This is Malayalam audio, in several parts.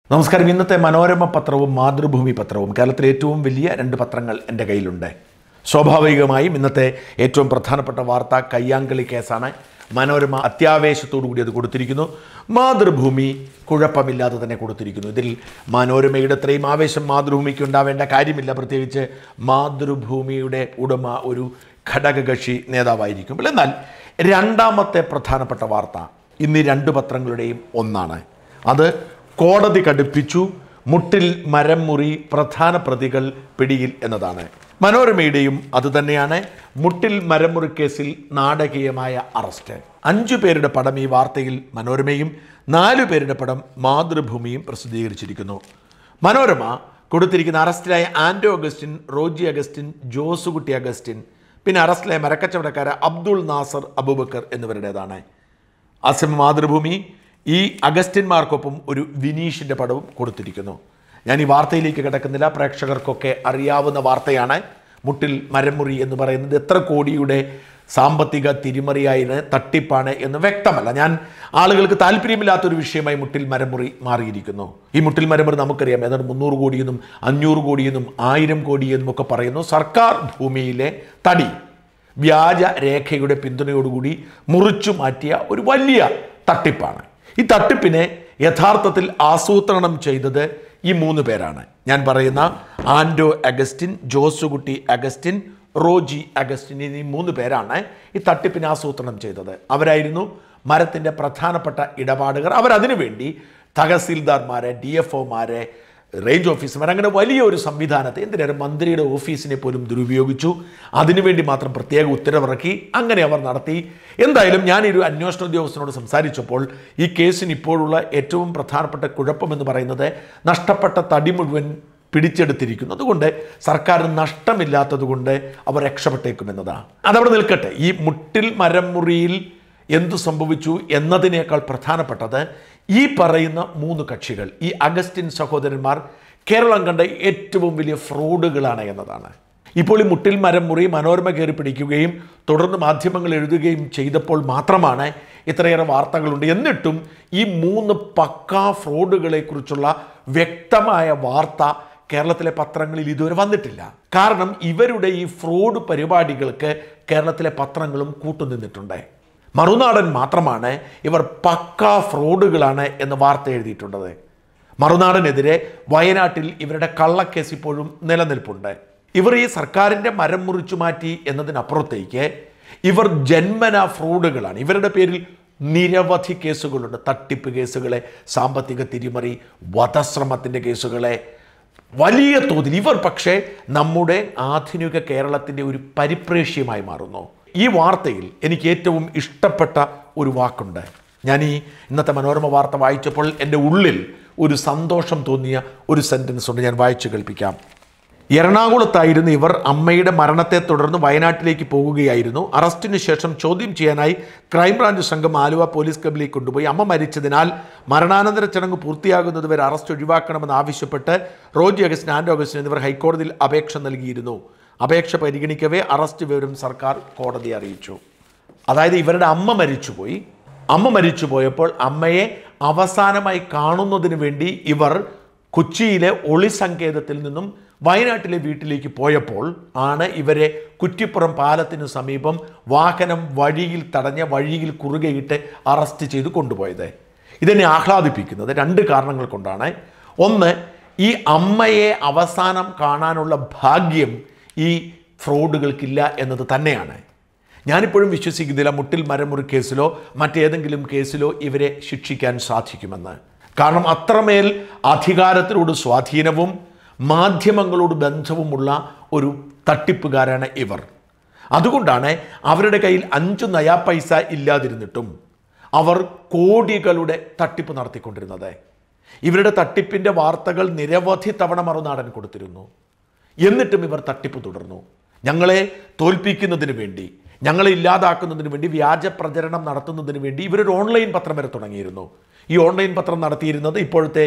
നമസ്കാരം. ഇന്നത്തെ മനോരമ പത്രവും മാതൃഭൂമി പത്രവും കേരളത്തിലെ ഏറ്റവും വലിയ രണ്ട് പത്രങ്ങൾ എൻ്റെ കയ്യിലുണ്ട്. സ്വാഭാവികമായും ഇന്നത്തെ ഏറ്റവും പ്രധാനപ്പെട്ട വാർത്ത കയ്യാങ്കളി കേസാണ്. മനോരമ അത്യാവേശത്തോടു കൂടി അത് കൊടുത്തിരിക്കുന്നു. മാതൃഭൂമി കുഴപ്പമില്ലാതെ തന്നെ കൊടുത്തിരിക്കുന്നു. ഇതിൽ മനോരമയുടെ അത്രയും ആവേശം മാതൃഭൂമിക്ക് ഉണ്ടാവേണ്ട കാര്യമില്ല. പ്രത്യേകിച്ച് മാതൃഭൂമിയുടെ ഉടമ ഒരു ഘടകകക്ഷി നേതാവായിരിക്കും. എന്നാൽ രണ്ടാമത്തെ പ്രധാനപ്പെട്ട വാർത്ത ഇന്ന് രണ്ട് പത്രങ്ങളുടെയും ഒന്നാണ്. അത് കോടതി കടുപ്പിച്ചു, മുട്ടിൽ മരം മുറി, പ്രധാന പ്രതികൾ പിടിയിൽ എന്നതാണ്. മനോരമയുടെയും അതുതന്നെയാണ്. മുട്ടിൽ മരമുറി കേസിൽ നാടകീയമായ അറസ്റ്റ്. 5 പേരുടെ പടം ഈ വാർത്തയിൽ മനോരമയും 4 പേരുടെ പടം മാതൃഭൂമിയും പ്രസിദ്ധീകരിച്ചിരിക്കുന്നു. മനോരമ കൊടുത്തിരിക്കുന്ന അറസ്റ്റിലായ ആൻഡോ അഗസ്റ്റിൻ, റോജി അഗസ്റ്റിൻ, ജോസുകുട്ടി അഗസ്റ്റിൻ, പിന്നെ അറസ്റ്റിലായ മരക്കച്ചവടക്കാര അബ്ദുൾ നാസർ അബൂബക്കർ എന്നിവരുടേതാണ്. അസം മാതൃഭൂമി ഈ അഗസ്റ്റിന്മാർക്കൊപ്പം ഒരു വിനീഷിൻ്റെ പടവും കൊടുത്തിരിക്കുന്നു. ഞാൻ ഈ വാർത്തയിലേക്ക് കിടക്കുന്നില്ല. പ്രേക്ഷകർക്കൊക്കെ അറിയാവുന്ന വാർത്തയാണ്. മുട്ടിൽ മരമുറി എന്ന് പറയുന്നത് എത്ര കോടിയുടെ സാമ്പത്തിക തിരിമറിയായിന് തട്ടിപ്പാണ് എന്ന് വ്യക്തമല്ല. ഞാൻ ആളുകൾക്ക് താല്പര്യമില്ലാത്തൊരു വിഷയമായി മുട്ടിൽ മരമുറി മാറിയിരിക്കുന്നു. ഈ മുട്ടിൽ മരമുറി നമുക്കറിയാം. ഏതാണ്ട് 300 കോടിയെന്നും 500 കോടിയെന്നും 1000 കോടിയെന്നും ഒക്കെ പറയുന്നു. സർക്കാർ ഭൂമിയിലെ തടി വ്യാജ രേഖയുടെ പിന്തുണയോടുകൂടി മുറിച്ചു മാറ്റിയ ഒരു വലിയ തട്ടിപ്പാണ്. ഈ തട്ടിപ്പിനെ യഥാർത്ഥത്തിൽ ആസൂത്രണം ചെയ്തത് ഈ 3 പേരാണ്. ഞാൻ പറയുന്ന ആൻഡോ അഗസ്റ്റിൻ, ജോസുകുട്ടി അഗസ്റ്റിൻ, റോജി അഗസ്റ്റിൻ എന്നീ 3 പേരാണ് ഈ തട്ടിപ്പിനെ ആസൂത്രണം ചെയ്തത്. അവരായിരുന്നു മരത്തിൻ്റെ പ്രധാനപ്പെട്ട ഇടപാടുകാർ. അവരതിനു വേണ്ടി തഹസീൽദാർമാരെ, DFOമാരെ, റേഞ്ച് ഓഫീസർമാർ, അങ്ങനെ വലിയ ഒരു സംവിധാനത്തെ, എന്തിനേറെ മന്ത്രിയുടെ ഓഫീസിനെ പോലും ദുരുപയോഗിച്ചു. അതിനുവേണ്ടി മാത്രം പ്രത്യേക ഉത്തരവിറക്കി. അങ്ങനെ അവർ നടത്തി. എന്തായാലും ഞാനൊരു അന്വേഷണ ഉദ്യോഗസ്ഥനോട് സംസാരിച്ചപ്പോൾ ഈ കേസിന് ഇപ്പോഴുള്ള ഏറ്റവും പ്രധാനപ്പെട്ട കുഴപ്പമെന്ന് പറയുന്നത് നഷ്ടപ്പെട്ട തടി മുഴുവൻ പിടിച്ചെടുത്തിരിക്കുന്നു. അതുകൊണ്ട് സർക്കാരിന് നഷ്ടമില്ലാത്തതുകൊണ്ട് അവർ രക്ഷപ്പെട്ടേക്കുമെന്നതാണ്. അതവിടെ നിൽക്കട്ടെ. ഈ മുട്ടിൽ മരമുറിയിൽ എന്തു സംഭവിച്ചു എന്നതിനേക്കാൾ പ്രധാനപ്പെട്ടത് ഈ പറയുന്ന 3 കക്ഷികൾ, ഈ അഗസ്റ്റിൻ സഹോദരന്മാർ കേരളം കണ്ട ഏറ്റവും വലിയ ഫ്രോഡുകളാണ് എന്നതാണ്. ഇപ്പോൾ ഈ മുട്ടിൽ മരം മുറി മനോരമ കയറി പിടിക്കുകയും തുടർന്ന് മാധ്യമങ്ങൾ എഴുതുകയും ചെയ്തപ്പോൾ മാത്രമാണ് ഇത്രയേറെ വാർത്തകളുണ്ട്. എന്നിട്ടും ഈ 3 പക്കാ ഫ്രോഡുകളെക്കുറിച്ചുള്ള വ്യക്തമായ വാർത്ത കേരളത്തിലെ പത്രങ്ങളിൽ ഇതുവരെ വന്നിട്ടില്ല. കാരണം ഇവരുടെ ഈ ഫ്രോഡ് പരിപാടികൾക്ക് കേരളത്തിലെ പത്രങ്ങളും കൂട്ടുനിന്നിട്ടുണ്ട്. മറുനാടൻ മാത്രമാണ് ഇവർ പക്കാ ഫ്രോഡുകളാണ് എന്ന് വാർത്ത എഴുതിയിട്ടുള്ളത്. മറുനാടനെതിരെ വയനാട്ടിൽ ഇവരുടെ കള്ളക്കേസ് ഇപ്പോഴും നിലനിൽപ്പുണ്ട്. ഇവർ ഈ സർക്കാരിൻ്റെ മരം മുറിച്ചു മാറ്റി എന്നതിനപ്പുറത്തേക്ക് ഇവർ ജന്മന ഫ്രോഡുകളാണ്. ഇവരുടെ പേരിൽ നിരവധി കേസുകളുണ്ട്. തട്ടിപ്പ് കേസുകളെ, സാമ്പത്തിക തിരിമറി, വധശ്രമത്തിൻ്റെ കേസുകളെ, വലിയ തോതിൽ ഇവർ പക്ഷേ നമ്മുടെ ആധുനിക കേരളത്തിൻ്റെ ഒരു പരിപ്രേക്ഷ്യമായി മാറുന്നു. ഈ വാർത്തയിൽ എനിക്ക് ഏറ്റവും ഇഷ്ടപ്പെട്ട ഒരു വാക്കുണ്ട്. ഞാൻ ഈ ഇന്നത്തെ മനോരമ വാർത്ത വായിച്ചപ്പോൾ എൻ്റെ ഉള്ളിൽ ഒരു സന്തോഷം തോന്നിയ ഒരു സെൻറ്റൻസ് ഉണ്ട്. ഞാൻ വായിച്ചു കേൾപ്പിക്കാം. എറണാകുളത്തായിരുന്നു ഇവർ. അമ്മയുടെ മരണത്തെ തുടർന്ന് വയനാട്ടിലേക്ക് പോകുകയായിരുന്നു. അറസ്റ്റിന് ശേഷം ചോദ്യം ചെയ്യാനായി ക്രൈംബ്രാഞ്ച് സംഘം ആലുവ പോലീസ് ക്ലബിലേക്ക് കൊണ്ടുപോയി. അമ്മ മരിച്ചതിനാൽ മരണാനന്തര ചടങ്ങ് പൂർത്തിയാകുന്നതുവരെ അറസ്റ്റ് ഒഴിവാക്കണമെന്ന് ആവശ്യപ്പെട്ട് റോജി അഗസ്റ്റിൻ, ആൻഡോ അഗസ്റ്റിൻ എന്നിവർ ഹൈക്കോടതിയിൽ അപേക്ഷ നൽകിയിരുന്നു. അപേക്ഷ പരിഗണിക്കവേ അറസ്റ്റ് വിവരം സർക്കാർ കോടതിയെ അറിയിച്ചു. അതായത് ഇവരുടെ അമ്മ മരിച്ചുപോയി. അമ്മ മരിച്ചുപോയപ്പോൾ അമ്മയെ അവസാനമായി കാണുന്നതിന് വേണ്ടി ഇവർ കൊച്ചിയിലെ ഒളി സങ്കേതത്തിൽ നിന്നും വയനാട്ടിലെ വീട്ടിലേക്ക് പോയപ്പോൾ ആണ് ഇവരെ കുറ്റിപ്പുറം പാലത്തിന് സമീപം വാഹനം വഴിയിൽ തടഞ്ഞ, വഴിയിൽ കുറുകെയിട്ട് അറസ്റ്റ് ചെയ്ത് കൊണ്ടുപോയത്. ഇതെന്നെ ആഹ്ലാദിപ്പിക്കുന്നത് 2 കാരണങ്ങൾ കൊണ്ടാണ്. ഒന്ന്, ഈ അമ്മയെ അവസാനം കാണാനുള്ള ഭാഗ്യം ഈ ഫ്രോഡുകൾക്കില്ല എന്നത് തന്നെയാണ്. ഞാനിപ്പോഴും വിശ്വസിക്കുന്നില്ല മുട്ടിൽ മരമുറി കേസിലോ മറ്റേതെങ്കിലും കേസിലോ ഇവരെ ശിക്ഷിക്കാൻ സാധിക്കുമെന്ന്. കാരണം അത്രമേൽ അധികാരത്തിനോട് സ്വാധീനവും മാധ്യമങ്ങളോട് ബന്ധവുമുള്ള ഒരു തട്ടിപ്പുകാരാണ് ഇവർ. അതുകൊണ്ടാണ് അവരുടെ കയ്യിൽ 5 നയാ പൈസ ഇല്ലാതിരുന്നിട്ടും അവർ കോടികളുടെ തട്ടിപ്പ് നടത്തിക്കൊണ്ടിരുന്നത്. ഇവരുടെ തട്ടിപ്പിൻ്റെ വാർത്തകൾ നിരവധി തവണ മറുനാടൻ കൊടുത്തിരുന്നു. എന്നിട്ടും ഇവർ തട്ടിപ്പ് തുടർന്നു. ഞങ്ങളെ തോൽപ്പിക്കുന്നതിന് വേണ്ടി, ഞങ്ങളെ ഇല്ലാതാക്കുന്നതിന് വേണ്ടി, വ്യാജ പ്രചരണം നടത്തുന്നതിന് വേണ്ടി ഇവരൊരു ഓൺലൈൻ പത്രം വരെ തുടങ്ങിയിരുന്നു. ഈ ഓൺലൈൻ പത്രം നടത്തിയിരുന്നത് ഇപ്പോഴത്തെ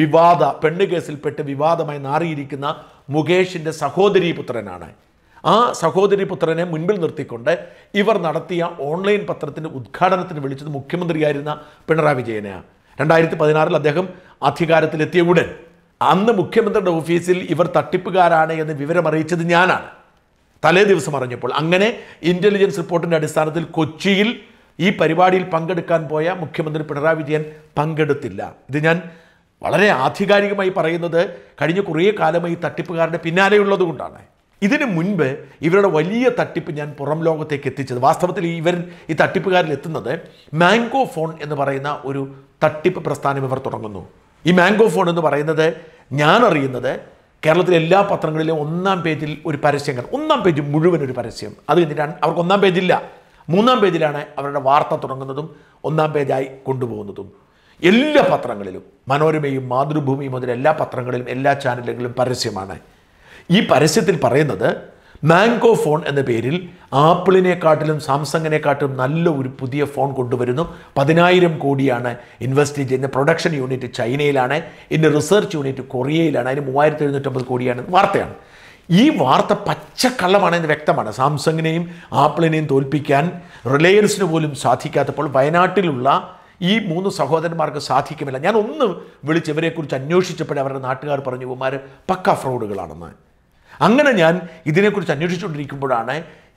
പെണ്ണ് കേസിൽപ്പെട്ട് വിവാദമായി മാറിയിരിക്കുന്ന മുകേഷിൻ്റെ സഹോദരീ പുത്രനാണ്. ആ സഹോദരീ പുത്രനെ മുൻപിൽ നിർത്തിക്കൊണ്ട് ഇവർ നടത്തിയ ഓൺലൈൻ പത്രത്തിൻ്റെ ഉദ്ഘാടനത്തിന് വിളിച്ചത് മുഖ്യമന്ത്രിയായിരുന്ന പിണറായി വിജയനെയാണ്. 2016 അദ്ദേഹം അധികാരത്തിലെത്തിയ ഉടൻ അന്ന് മുഖ്യമന്ത്രിയുടെ ഓഫീസിൽ ഇവർ തട്ടിപ്പുകാരാണ് എന്ന് വിവരമറിയിച്ചത് ഞാനാണ്. തലേ ദിവസം അറിഞ്ഞപ്പോൾ അങ്ങനെ ഇൻ്റലിജൻസ് റിപ്പോർട്ടിൻ്റെ അടിസ്ഥാനത്തിൽ കൊച്ചിയിൽ ഈ പരിപാടിയിൽ പങ്കെടുക്കാൻ പോയ മുഖ്യമന്ത്രി പിണറായി വിജയൻ പങ്കെടുത്തില്ല. ഇത് ഞാൻ വളരെ ആധികാരികമായി പറയുന്നത് കഴിഞ്ഞ കുറേ കാലമായി തട്ടിപ്പുകാരുടെ പിന്നാലെയുള്ളത് കൊണ്ടാണ്. ഇതിനു മുൻപ് ഇവരുടെ വലിയ തട്ടിപ്പ് ഞാൻ പുറം ലോകത്തേക്ക് എത്തിച്ചത്, വാസ്തവത്തിൽ ഇവർ ഈ തട്ടിപ്പുകാരിൽ എത്തുന്നത് മാംഗോ ഫോൺ എന്ന് പറയുന്ന ഒരു തട്ടിപ്പ് പ്രസ്ഥാനം ഇവർ തുടങ്ങുന്നു. ഈ മാംഗോ ഫോൺ എന്ന് പറയുന്നത് ഞാൻ അറിയുന്നത് കേരളത്തിലെ എല്ലാ പത്രങ്ങളിലും 1-ാം പേജിൽ ഒരു പരസ്യം കാണും. 1-ാം പേജ് മുഴുവൻ ഒരു പരസ്യം. അത് കഴിഞ്ഞിട്ട് അവർക്ക് 1-ാം പേജില്ല, 3-ാം പേജിലാണ് അവരുടെ വാർത്ത തുടങ്ങുന്നതും 1-ാം പേജായി കൊണ്ടുപോകുന്നതും. എല്ലാ പത്രങ്ങളിലും, മനോരമയും മാതൃഭൂമിയും മുതൽ എല്ലാ പത്രങ്ങളിലും എല്ലാ ചാനലുകളിലും പരസ്യമാണ്. ഈ പരസ്യത്തിൽ പറയുന്നത് മാംഗോ ഫോൺ എന്ന പേരിൽ ആപ്പിളിനെക്കാട്ടിലും സാംസങ്ങിനെക്കാട്ടിലും നല്ല ഒരു പുതിയ ഫോൺ കൊണ്ടുവരുന്നു. 10,000 കോടിയാണ് ഇൻവെസ്റ്റ് ചെയ്യുന്ന. പ്രൊഡക്ഷൻ യൂണിറ്റ് ചൈനയിലാണ്, ഇതിൻ്റെ റിസർച്ച് യൂണിറ്റ് കൊറിയയിലാണ്. അതിന് 3,750 കോടിയാണ് വാർത്തയാണ്. ഈ വാർത്ത പച്ചക്കള്ളമാണെന്ന് വ്യക്തമാണ്. സാംസങ്ങിനെയും ആപ്പിളിനെയും തോൽപ്പിക്കാൻ റിലയൻസിന് പോലും സാധിക്കാത്തപ്പോൾ വയനാട്ടിലുള്ള ഈ 3 സഹോദരന്മാർക്ക് സാധിക്കുമില്ല. ഞാൻ ഒന്ന് വിളിച്ച് ഇവരെക്കുറിച്ച് അന്വേഷിച്ചപ്പോഴേ അവരുടെ നാട്ടുകാർ പറഞ്ഞു ഇവന്മാർ പക്ക ഫ്രോഡുകളാണെന്ന്. അങ്ങനെ ഞാൻ ഇതിനെക്കുറിച്ച് അന്വേഷിച്ചുകൊണ്ടിരിക്കുമ്പോഴാണ്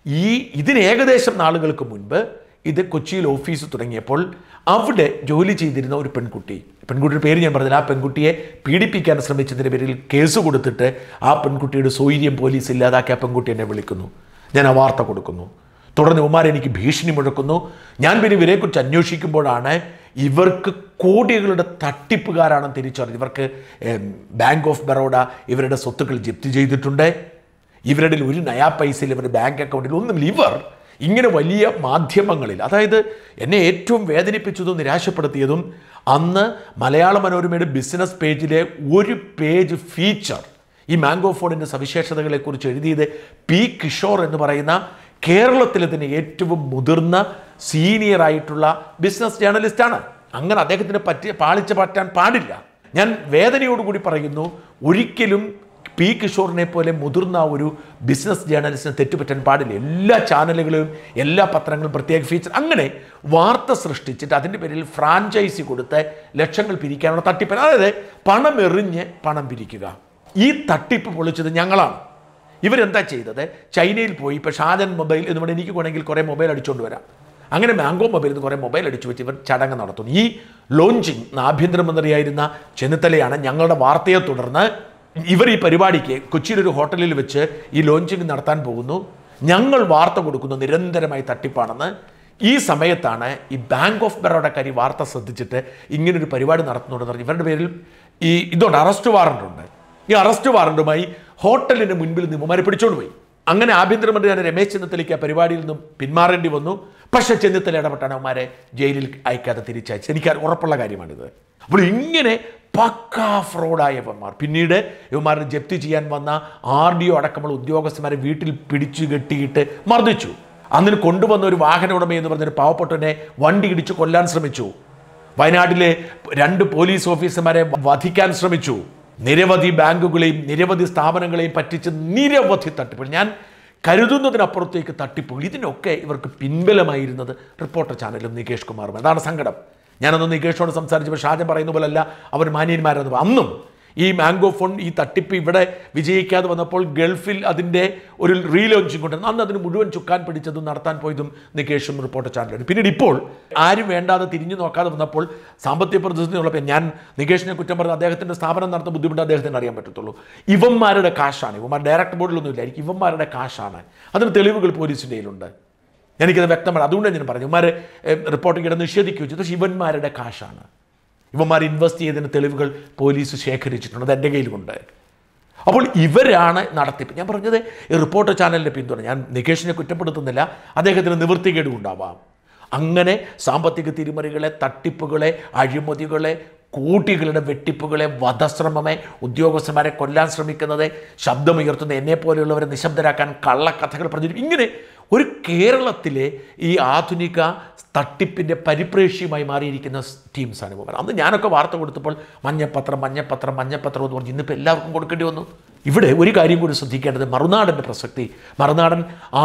ഇതിന് ഏകദേശം നാളുകൾക്ക് മുൻപ് ഇത് കൊച്ചിയിൽ ഓഫീസ് തുടങ്ങിയപ്പോൾ അവിടെ ജോലി ചെയ്തിരുന്ന ഒരു പെൺകുട്ടിയുടെ പേര് ഞാൻ പറഞ്ഞില്ല, ആ പെൺകുട്ടിയെ പീഡിപ്പിക്കാൻ ശ്രമിച്ചതിൻ്റെ പേരിൽ കേസ് കൊടുത്തിട്ട് ആ പെൺകുട്ടിയുടെ സ്വൈര്യം പോലീസ് ഇല്ലാതാക്കി ആ പെൺകുട്ടി എന്നെ വിളിക്കുന്നു. ഞാൻ ആ വാർത്ത കൊടുക്കുന്നു. തുടർന്ന് ഇവന്മാർ എനിക്ക് ഭീഷണി മുഴക്കുന്നു. ഞാൻ പിന്നെ ഇവരെക്കുറിച്ച് അന്വേഷിക്കുമ്പോഴാണ് ഇവർക്ക് കോടികളുടെ തട്ടിപ്പുകാരാണെന്ന് തിരിച്ചറിഞ്ഞു. ഇവർക്ക് ബാങ്ക് ഓഫ് ബറോഡ ഇവരുടെ സ്വത്തുക്കൾ ജപ്തി ചെയ്തിട്ടുണ്ട്. ഇവരുടെ ഒരു നയാ പൈസയിൽ ഇവരുടെ ബാങ്ക് അക്കൗണ്ടിൽ ഒന്നുമില്ല. ഇവർ ഇങ്ങനെ വലിയ മാധ്യമങ്ങളിൽ, അതായത് എന്നെ ഏറ്റവും വേദനിപ്പിച്ചതും നിരാശപ്പെടുത്തിയതും അന്ന് മലയാള മനോരമയുടെ ബിസിനസ് പേജിലെ ഒരു പേജ് ഫീച്ചർ ഈ മാംഗോ ഫോണിൻ്റെ സവിശേഷതകളെക്കുറിച്ച് എഴുതിയത് പി കിഷോർ എന്ന് പറയുന്ന കേരളത്തിലെ തന്നെ ഏറ്റവും മുതിർന്ന സീനിയറായിട്ടുള്ള ബിസിനസ് ജേർണലിസ്റ്റാണ്. അങ്ങനെ അദ്ദേഹത്തിന് പാളിച്ച പറ്റാൻ പാടില്ല. ഞാൻ വേദനയോടുകൂടി പറയുന്നു, ഒരിക്കലും പി കിഷോറിനെ പോലെ മുതിർന്ന ഒരു ബിസിനസ് ജേർണലിസ്റ്റിനെ തെറ്റുപറ്റാൻ പാടില്ല. എല്ലാ ചാനലുകളും എല്ലാ പത്രങ്ങളും പ്രത്യേക ഫീച്ചർ അങ്ങനെ വാർത്ത സൃഷ്ടിച്ചിട്ട് അതിൻ്റെ പേരിൽ ഫ്രാഞ്ചൈസി കൊടുത്ത് ലക്ഷങ്ങൾ പിരിക്കാനുള്ള തട്ടിപ്പ്, അതായത് പണം എറിഞ്ഞ് പണം പിരിക്കുക. ഈ തട്ടിപ്പ് പൊളിച്ചത് ഞങ്ങളാണ്. ഇവരെന്താ ചെയ്തത്? ചൈനയിൽ പോയി ഇപ്പോൾ ഷാജൻ മൊബൈൽ എന്നുകൊണ്ട് എനിക്ക് വേണമെങ്കിൽ കുറേ മൊബൈൽ അടിച്ചുകൊണ്ട് വരാം. അങ്ങനെ മാംഗോ മൊബൈലിൽ നിന്ന് കുറേ മൊബൈൽ അടിച്ചു വെച്ച് ഇവർ ചടങ്ങ് നടത്തുന്നു. ഈ ലോഞ്ചിങ് ആഭ്യന്തരമന്ത്രിയായിരുന്ന ചെന്നിത്തലയാണ്. ഞങ്ങളുടെ വാർത്തയെ തുടർന്ന് ഇവർ ഈ പരിപാടിക്ക് കൊച്ചിയിലൊരു ഹോട്ടലിൽ വെച്ച് ഈ ലോഞ്ചിങ് നടത്താൻ പോകുന്നു. ഞങ്ങൾ വാർത്ത കൊടുക്കുന്നു നിരന്തരമായി തട്ടിപ്പാണെന്ന്. ഈ സമയത്താണ് ഈ ബാങ്ക് ഓഫ് ബറോഡക്കാരി വാർത്ത ശ്രദ്ധിച്ചിട്ട് ഇങ്ങനൊരു പരിപാടി നടത്തുന്നുണ്ടെന്ന് പറഞ്ഞ് ഇവരുടെ പേരിൽ ഇതുകൊണ്ട് അറസ്റ്റ് വാറണ്ടുണ്ട്. ഈ അറസ്റ്റ് വാറണ്ടുമായി ഹോട്ടലിന് മുൻപിൽ നിന്നുമാരെ പിടിച്ചോണ്ട് പോയി. അങ്ങനെ ആഭ്യന്തരമന്ത്രിയാണ് രമേശ് ചെന്നിത്തലയ്ക്ക് ആ പരിപാടിയിൽ നിന്നും പിന്മാറേണ്ടി വന്നു. പക്ഷേ ചെന്നിത്തല ഇടപെട്ടാണ് അവന്മാരെ ജയിലിൽ അയക്കാതെ തിരിച്ചയച്ചത്. എനിക്ക് ഉറപ്പുള്ള കാര്യമാണിത്. അപ്പോൾ ഇങ്ങനെ പക്കാ ഫ്രോഡായവന്മാർ പിന്നീട് ഇവന്മാരെ ജപ്തി ചെയ്യാൻ വന്ന RDO അടക്കമുള്ള ഉദ്യോഗസ്ഥന്മാരെ വീട്ടിൽ പിടിച്ചു കെട്ടിയിട്ട് മർദ്ദിച്ചു. അന്നിന് കൊണ്ടുവന്ന ഒരു വാഹന ഉടമയെന്ന് പറഞ്ഞൊരു പാവപ്പെട്ടവനെ വണ്ടി ഇടിച്ച് കൊല്ലാൻ ശ്രമിച്ചു. വയനാട്ടിലെ 2 പോലീസ് ഓഫീസർമാരെ വധിക്കാൻ ശ്രമിച്ചു. നിരവധി ബാങ്കുകളെയും നിരവധി സ്ഥാപനങ്ങളെയും പറ്റിച്ച് നിരവധി തട്ടിപ്പുകൾ, ഞാൻ കരുതുന്നതിനപ്പുറത്തേക്ക് തട്ടിപ്പുകൾ. ഇതിനൊക്കെ ഇവർക്ക് പിൻബലമായിരുന്നത് റിപ്പോർട്ടർ ചാനലും നികേഷ് കുമാറും. അതാണ് സങ്കടം. ഞാനന്ന് നികേഷോട് സംസാരിച്ചപ്പോൾ ഷാജൻ പറയുന്ന പോലല്ല അവർ മാന്യന്മാരെന്ന്. അന്നും ഈ മാംഗോ ഫോൺ ഈ തട്ടിപ്പ് ഇവിടെ വിജയിക്കാതെ വന്നപ്പോൾ ഗൾഫിൽ അതിൻ്റെ ഒരു റീലോഞ്ചിങ് കൊണ്ടുവന്നു. അന്ന് അതിന് മുഴുവൻ ചുക്കാൻ പിടിച്ചതും നടത്താൻ പോയതും നികേഷും റിപ്പോർട്ടർ ചാനലാണ്. പിന്നീട് ഇപ്പോൾ ആരും വേണ്ടാതെ തിരിഞ്ഞു നോക്കാതെ വന്നപ്പോൾ സാമ്പത്തിക പ്രതിസന്ധി ഉള്ളപ്പോൾ ഞാൻ നികേഷിനെ കുറ്റം പറഞ്ഞ് അദ്ദേഹത്തിൻ്റെ സ്ഥാപനം നടത്തുന്ന ബുദ്ധിമുട്ട് അദ്ദേഹത്തിന് അറിയാൻ പറ്റത്തുള്ളൂ. ഇവന്മാരുടെ കാശാണ്, ഇവന്മാർ ഡയറക്റ്റ് ബോർഡിലൊന്നും ഇല്ലായിരിക്കും, ഇവന്മാരുടെ കാശാണ്. അതിന് തെളിവുകൾ പോലീസിൻ്റെ കയ്യിലുണ്ട്. എനിക്കത് വ്യക്തമാണ്. അതുകൊണ്ടാണ് ഞാൻ പറഞ്ഞു ഇവന്മാർ റിപ്പോർട്ടിംഗ് ഇട നിഷേധിക്കുകയും ചെയ്തു. പക്ഷേ ഇവന്മാരുടെ കാശാണ്. ഇവന്മാർ ഇൻവെസ്റ്റ് ചെയ്തതിന് തെളിവുകൾ പോലീസ് ശേഖരിച്ചിട്ടുണ്ട്, അത് എൻ്റെ കയ്യിലുണ്ട്. അപ്പോൾ ഇവരാണ് നടത്തിപ്പ്. ഞാൻ പറഞ്ഞത് റിപ്പോർട്ടർ ചാനലിൻ്റെ പിന്തുണ. ഞാൻ നികേഷിനെ കുറ്റപ്പെടുത്തുന്നില്ല, അദ്ദേഹത്തിന് നിവൃത്തികേട് ഉണ്ടാവാം. അങ്ങനെ സാമ്പത്തിക തിരിമറികളെ, തട്ടിപ്പുകളെ, അഴിമതികളെ, കോടികളുടെ വെട്ടിപ്പുകളെ, വധശ്രമമെ, ഉദ്യോഗസ്ഥന്മാരെ കൊല്ലാൻ ശ്രമിക്കുന്നത്, ശബ്ദമുയർത്തുന്ന എന്നെപ്പോലെയുള്ളവരെ നിശബ്ദരാക്കാൻ കള്ളക്കഥകൾ പ്രചരിപ്പിക്കും. ഇങ്ങനെ ഒരു കേരളത്തിലെ ഈ ആധുനിക തട്ടിപ്പിൻ്റെ പരിപ്രേക്ഷ്യമായി മാറിയിരിക്കുന്ന ടീംസാണ് ഇവർ. അന്ന് ഞാനൊക്കെ വാർത്ത കൊടുത്തപ്പോൾ മഞ്ഞപ്പത്രം എന്ന് പറഞ്ഞ് ഇന്നിപ്പോൾ എല്ലാവർക്കും കൊടുക്കേണ്ടി വന്നു. ഇവിടെ ഒരു കാര്യം കൂടി ശ്രദ്ധിക്കേണ്ടത് മറുനാടൻ്റെ പ്രസക്തി. മറുനാടൻ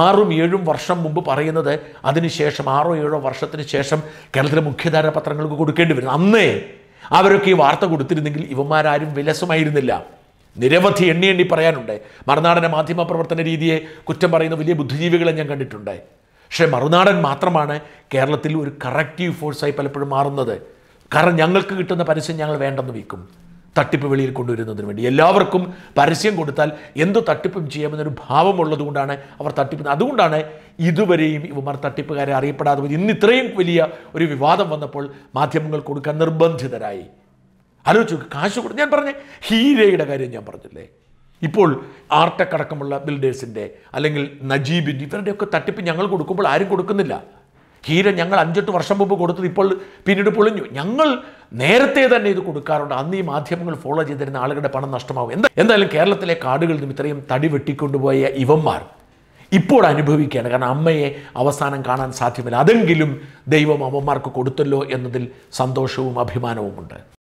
6-7 വർഷം മുമ്പ് പറയുന്നത് അതിനുശേഷം 6-7 വർഷത്തിന് ശേഷം കേരളത്തിലെ മുഖ്യധാര പത്രങ്ങൾക്ക് കൊടുക്കേണ്ടി വരുന്നു. അന്നേ അവരൊക്കെ ഈ വാർത്ത കൊടുത്തിരുന്നെങ്കിൽ ഇവന്മാരാരും വിലസുമായിരുന്നില്ല. നിരവധി എണ്ണി പറയാനുണ്ട്. മറുനാടൻ്റെ മാധ്യമ പ്രവർത്തന രീതിയെ കുറ്റം പറയുന്ന വലിയ ബുദ്ധിജീവികളെ ഞാൻ കണ്ടിട്ടുണ്ട്. പക്ഷേ മറുനാടൻ മാത്രമാണ് കേരളത്തിൽ ഒരു കറക്റ്റീവ് ഫോഴ്സായി പലപ്പോഴും മാറുന്നത്. കാരണം ഞങ്ങൾക്ക് കിട്ടുന്ന പരസ്യം ഞങ്ങൾ വേണ്ടെന്ന് വയ്ക്കും, തട്ടിപ്പ് വെളിയിൽ കൊണ്ടുവരുന്നതിന് വേണ്ടി. എല്ലാവർക്കും പരസ്യം കൊടുത്താൽ എന്തു തട്ടിപ്പും ചെയ്യാമെന്നൊരു ഭാവമുള്ളതുകൊണ്ടാണ് അവർ തട്ടിപ്പ്. അതുകൊണ്ടാണ് ഇതുവരെയും ഇവന്മാർ തട്ടിപ്പുകാരെ അറിയപ്പെടാതെ പോയി. ഇന്ന് ഇത്രയും വലിയ ഒരു വിവാദം വന്നപ്പോൾ മാധ്യമങ്ങൾ കൊടുക്കാൻ നിർബന്ധിതരായി. ആലോചിച്ചു, കാശ് കൊടുത്ത്. ഞാൻ പറഞ്ഞ ഹീരയുടെ കാര്യം ഞാൻ പറഞ്ഞില്ലേ, ഇപ്പോൾ ആർടെക് അടക്കമുള്ള ബിൽഡേഴ്സിൻ്റെ അല്ലെങ്കിൽ നജീബിൻ്റെ ഇവരുടെയൊക്കെ തട്ടിപ്പ് ഞങ്ങൾ കൊടുക്കുമ്പോൾ ആരും കൊടുക്കുന്നില്ല. ഹീര ഞങ്ങൾ 5-8 വർഷം മുമ്പ് കൊടുത്തത് ഇപ്പോൾ പിന്നീട് പൊളിഞ്ഞു. ഞങ്ങൾ നേരത്തെ തന്നെ ഇത് കൊടുക്കാറുണ്ട്. അന്ന് ഈ മാധ്യമങ്ങൾ ഫോളോ ചെയ്തിരുന്ന ആളുകളുടെ പണം നഷ്ടമാവും. എന്തായാലും കേരളത്തിലെ കാടുകളിൽ നിന്നും ഇത്രയും തടി വെട്ടിക്കൊണ്ടുപോയ ഇവന്മാർ ഇപ്പോൾ അനുഭവിക്കുകയാണ്. കാരണം അമ്മയെ അവസാനം കാണാൻ സാധ്യമല്ല. അതെങ്കിലും ദൈവം അവന്മാർക്ക് കൊടുത്തല്ലോ എന്നതിൽ സന്തോഷവും അഭിമാനവുമുണ്ട്.